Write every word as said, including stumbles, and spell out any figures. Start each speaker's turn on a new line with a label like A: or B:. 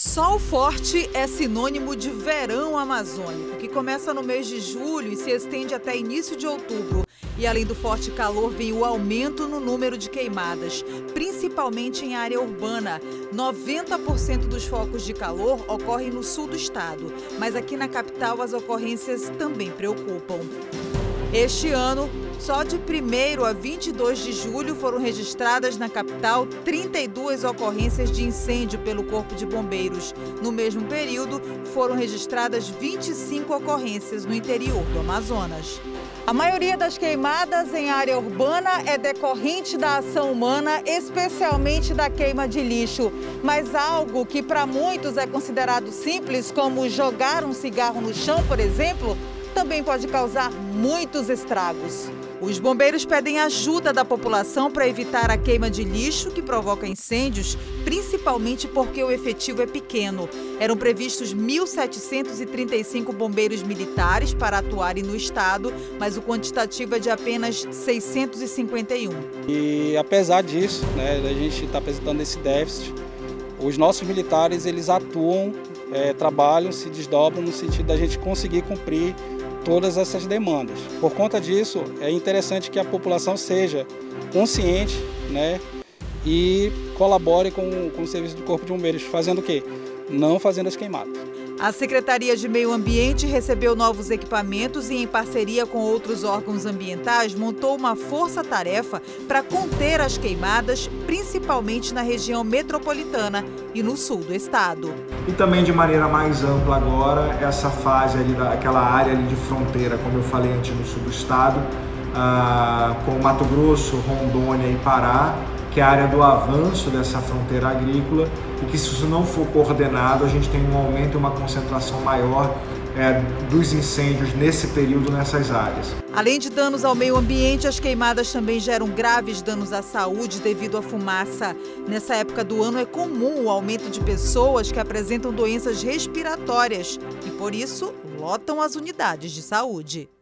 A: Sol forte é sinônimo de verão amazônico, que começa no mês de julho e se estende até início de outubro. E além do forte calor, vem o aumento no número de queimadas, principalmente em área urbana. noventa por cento dos focos de calor ocorrem no sul do estado, mas aqui na capital as ocorrências também preocupam. Este ano, só de primeiro a vinte e dois de julho foram registradas na capital trinta e duas ocorrências de incêndio pelo Corpo de Bombeiros. No mesmo período, foram registradas vinte e cinco ocorrências no interior do Amazonas. A maioria das queimadas em área urbana é decorrente da ação humana, especialmente da queima de lixo. Mas algo que para muitos é considerado simples, como jogar um cigarro no chão, por exemplo, também pode causar muitos estragos. Os bombeiros pedem ajuda da população para evitar a queima de lixo que provoca incêndios, principalmente porque o efetivo é pequeno. Eram previstos mil setecentos e trinta e cinco bombeiros militares para atuarem no estado, mas o quantitativo é de apenas seiscentos e cinquenta e um.
B: E apesar disso, né, a gente está apresentando esse déficit, os nossos militares eles atuam, é, trabalham, se desdobram no sentido da gente conseguir cumprir todas essas demandas. Por conta disso, é interessante que a população seja consciente, né, e colabore com, com o serviço do Corpo de Bombeiros, fazendo o quê? Não fazendo as queimadas.
A: A Secretaria de Meio Ambiente recebeu novos equipamentos e, em parceria com outros órgãos ambientais, montou uma força-tarefa para conter as queimadas, principalmente na região metropolitana e no sul do estado.
C: E também de maneira mais ampla agora, essa fase ali, aquela área ali de fronteira, como eu falei antes, no sul do estado, ah, com Mato Grosso, Rondônia e Pará, que é a área do avanço dessa fronteira agrícola, e que se isso não for coordenado, a gente tem um aumento e uma concentração maior é, dos incêndios nesse período nessas áreas.
A: Além de danos ao meio ambiente, as queimadas também geram graves danos à saúde devido à fumaça. Nessa época do ano é comum o aumento de pessoas que apresentam doenças respiratórias e, por isso, lotam as unidades de saúde.